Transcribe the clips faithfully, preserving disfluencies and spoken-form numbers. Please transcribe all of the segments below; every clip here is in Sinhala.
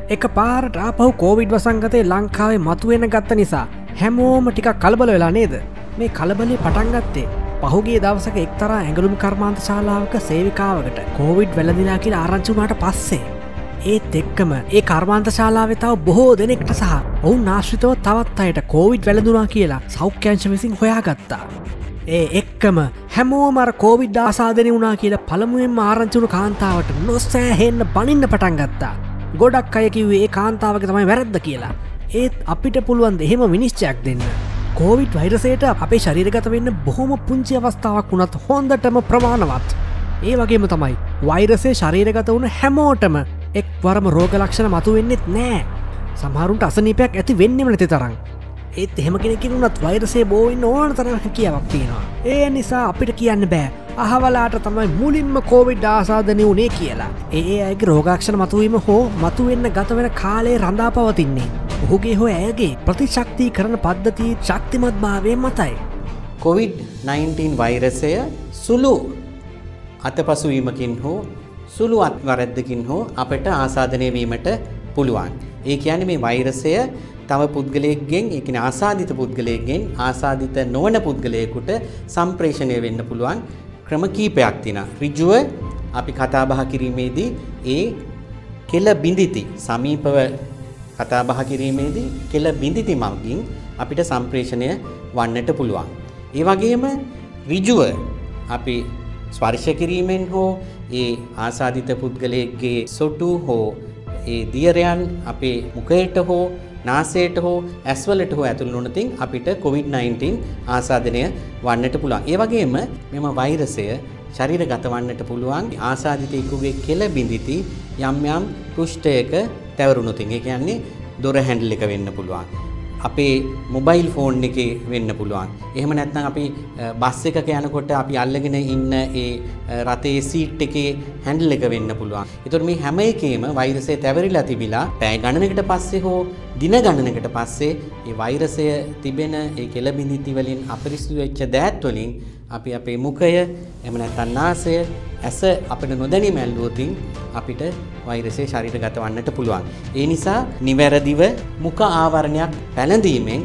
එක පාරට ආපහු කෝවිඩ් වසංගතය ලංකාවේ මතුවෙන ගත්ත නිසා හැමෝම ටිකක් කලබල වෙලා නේද? මේ කලබලේ පටන් ගත්තේ පහුගිය දවසක එක්තරා ඇඟලුම් කර්මාන්ත ශාලාවක සේවිකාවකට කෝවිඩ් වැළඳිලා කියලා ආරංචි වුණාට පස්සේ ඒත් එක්කම ඒ කර්මාන්ත ශාලාවේ තව බොහෝ දෙනෙක්ට සහ ඔවුන් ආශ්‍රිතව තවත් අයට කෝවිඩ් වැළඳුණා කියලා සෞඛ්‍ය අංශ විසින් හොයාගත්තා. ඒ එක්කම හැමෝම අර කෝවිඩ් ආසාදනය වුණා කියලා පළමුවෙන්ම ආරංචි වුණු කාන්තාවට නොසෑහෙන්න බනින්න පටන් ගත්තා. ගොඩක් අය කිව්වේ ඒ කාන්තාවගේ තමයි වැරද්ද කියලා. ඒත් අපිට පුළුවන් ද එහෙම විනිශ්චයක් දෙන්න. කෝවිඩ් වෛරසයට අපේ ශරීරගත වෙන්න බොහොම පුංචි අවස්ථාවක් වුණත් හොඳටම ප්‍රමාණවත්. ඒ වගේම තමයි වෛරසය ශරීරගත වුණ හැමෝටම එක් වරම රෝග ලක්ෂණ මතු වෙන්නෙත් නෑ. සමහරුන්ට අසනීපයක් ඇති වෙන්නෙම නැති තරම්. ඒත් එහෙම කෙනෙක්ගෙන් වුණත් වෛරසය බෝ වෙන්න ඕන තරම් හැකියාවක් තියෙනවා. ඒ නිසා අපිට කියන්න බෑ අහවලාට තමයි මුලින්ම කෝවිඩ් ආසාදනය වුණේ කියලා. ඒ ඒ අයගේ රෝග ලක්ෂණ මතුවීම හෝ මතුවෙන්න ගත වෙන කාලේ රඳා පවතින්නේ ඔහුගේ හෝ ඇයගේ ප්‍රතිශක්තිකරණ පද්ධතියේ ශක්තිමත්භාවය මතයි. කොවිඩ් නයින්ටීන් වෛරසය සුළු අතපසුවීමකින් හෝ සුළු අත්වරද්දකින් හෝ අපට ආසාදනය වීමට පුළුවන්. ඒ කියන්නේ මේ වෛරසය තව පුද්ගලයෙක්ගෙන් ඒ කියන්නේ ආසාදිත පුද්ගලයෙක්ගෙන් ආසාදිත නොවන පුද්ගලයෙකුට සම්ප්‍රේෂණය වෙන්න පුළුවන් ක්‍රම කීපයක් තියෙනවා. ඍජුව අපි කතා බහ කිරීමේදී ඒ කෙල බිඳිති සමීපව කතා බහ කිරීමේදී කෙල බිඳිති මගින් අපිට සම්ප්‍රේෂණය වන්නට පුළුවන්. ඒ වගේම ඍජුව අපි ස්පර්ශ කිරීමෙන් හෝ ඒ ආසාදිත පුද්ගලයෙක්ගේ සොටු හෝ ඒ දියරයන් අපේ මුඛයට හෝ නාසයට හෝ ඇස්වලට හෝ ඇතුළු වුණොතින් අපිට කොවිඩ් නයින්ටීන් ආසාදනය වන්නට පුළුවන්. ඒ වගේම මෙම වෛරසය ශරීරගත වන්නට පුළුවන් ආසාදිතයෙකුගේ කෙල බිඳිති යම් යම් පෘෂ්ඨයක තැවරුණොතින්. ඒ කියන්නේ දොර හැන්ඩල් එක වෙන්න පුළුවන්. අපේ මොබයිල් ෆෝන් එකේ වෙන්න පුළුවන්. එහෙම නැත්නම් අපි බස් එකක යනකොට අපි අල්ලගෙන ඉන්න ඒ රථයේ සීට් එකේ හැන්ඩල් එක වෙන්න පුළුවන්. ඒතකොට මේ හැම එකේම වෛරසය තැවරිලා තිබිලා පැය ගණනකට පස්සේ හෝ දින ගණනකට පස්සේ මේ වෛරසය තිබෙන ඒ කෙල බිඳිති වලින් අපිරිසිදු වෙච්ච දෑත් වලින් අපි අපේ මුඛය එහෙම නැත්නම් නාසය ඇස අපිට නොදැනීම ඇල්ලුවොතින් අපිට වෛරසය ශරීරගත වන්නට පුළුවන්. ඒ නිසා නිවැරදිව මුඛ ආවරණයක් පැළඳීමෙන්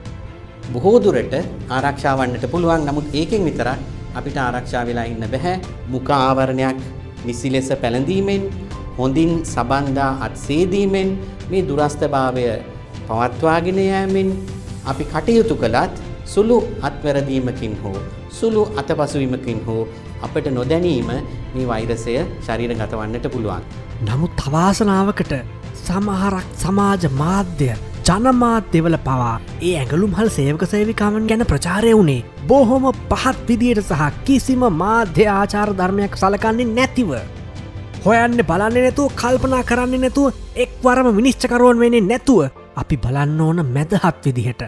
බොහෝ දුරට ආරක්ෂා වන්නට පුළුවන්. නමුත් ඒකෙන් විතරක් අපිට ආරක්ෂා වෙලා ඉන්න බෑ. මුඛ ආවරණයක් නිසි ලෙස පැළඳීමෙන් හොඳින් සබන්දා අත් සේදීමෙන් මේ දුරස්ථභාවය පවත්වාගෙන යෑමෙන් අපි කටයුතු කළත් සුළු අත්වැරදීමකින් හෝ සුළු අතපසුවීමකින් හෝ අපට නොදැනීම මේ වෛරසය ශරීරගත වන්නට පුළුවන්. නමුත් අවාසනාවකට සමහරක් සමාජ මාධ්‍ය ජනමාධ්‍යවල පවා ඒ ඇඟලුම්හල් සේවක සේවිකාවන් ගැන ප්‍රචාරය වුණේ බොහොම පහත් විදියට සහ කිසිම මාධ්‍ය ආචාර ධර්මයක් සලකන්නේ නැතිව. හොයන්න බලන්නේ නැතුව කල්පනා කරන්නේ නැතුව එක්වරම විනිශ්චකරුවන් වෙන්නේ නැතුව අපි බලන්න ඕන මැදහත් විදිහට.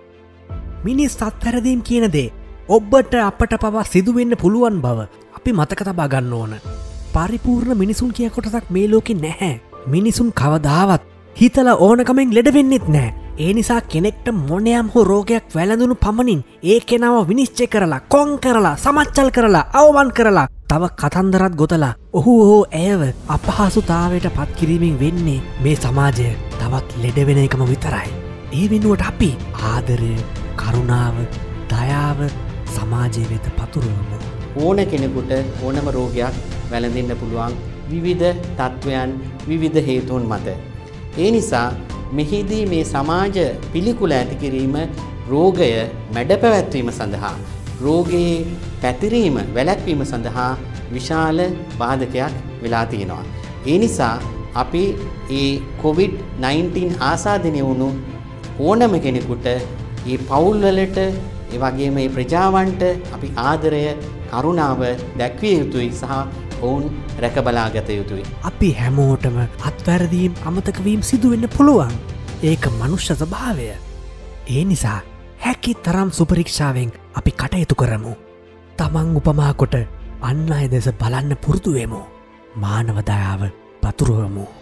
මිනිස් අත්වැරදීම් කියන දේ ඔබට අපට පවා සිදුවෙන්න පුළුවන් බව අපි මතක තබා ගන්න ඕන. පරිපූර්ණ මිනිසුන් කිය කොටසක් මේ ලෝකෙ නැහැ. මිනිසුන් කවදාවත් හිතලා ඕනකමෙන් ලෙඩ වෙන්නෙත් නෑ. ඒ නිසා කෙනෙක්ට මොනයම් හෝ රෝගයක් වැළඳුණු පමණින් ඒ කෙනාව විනිශ්චය කරලා කොන් කරලා සමච්චල් කරලා අවමන් කරලා තව කතන්දරත් ගොතලා ඔහු හෝ ඇයව අපහසුතාවයට පත් කිරීමෙන් වෙන්නේ මේ සමාජය තවත් ලෙඩ වෙන එකම විතරයි. ඒ වෙනුවට අපි ආදරය කරුණාව දයාව සමාජය වෙත පතුරවමු. ඕන කෙනෙකුට ඕනම රෝගයක් වැළඳෙන්න පුළුවන් විවිධ තත්ත්වයන් විවිධ හේතුන් මත. ඒ නිසා මෙහිදී මේ සමාජ පිළිකුල ඇති කිරීම රෝගය මැඩ පැවැත්වීම සඳහා රෝගයේ පැතිරීම වැළැක්වීම සඳහා විශාල බාධකයක් වෙලා තියෙනවා. ඒ නිසා අපි ඒ කොවිඩ් නයින්ටීන් ආසාදනය වුණු ඕනම කෙනෙකුට ඒ පවුල්වලට ඒ වගේම මේ ප්‍රජාවන්ට අපි ආදරය කරුණාව දැක්විය යුතුයි සහ ඔවුන් රැකබලාගත යුතුයි. අපි හැමෝටම අත්වැරදීම් අමතකවීම් සිදුවෙන්න පුළුවන්. ඒක මනුෂ්‍ය ස්වභාවය. ඒ නිසා හැකි තරම් සුපරීක්ෂාවෙන් අපි කටයුතු කරමු. තමන් උපමා කොට අන් අය දෙස බලන්න පුරුදු වෙමු. මානව දයාව පතුරවමු.